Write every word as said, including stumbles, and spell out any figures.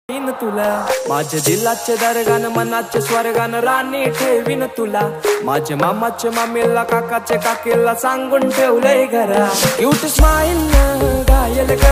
तुला माझ्या दिलाचे दरगान मनाचे स्वर्गान राणी ठेवीन तुला माझ्या मामाचे मामीला काकाचे काकीला सांगून ठेवलंय घरा क्यूट स्माइल घायल